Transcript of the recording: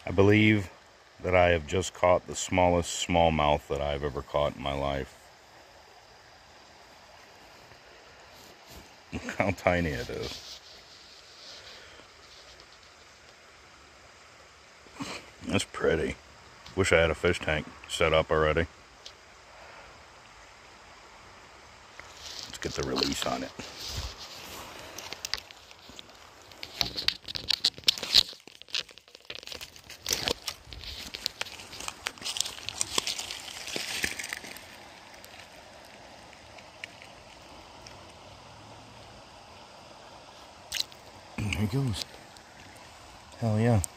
I believe that I have just caught the smallest smallmouth that I've ever caught in my life. Look how tiny it is. That's pretty. Wish I had a fish tank set up already. Let's get the release on it. There he goes. Hell yeah.